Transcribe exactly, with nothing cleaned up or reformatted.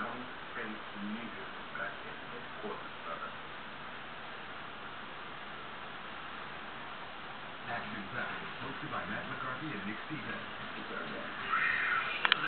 Don't face the meters back at headquarters, brother. Action Package, hosted by Matt McCarthy and Nick Stevens.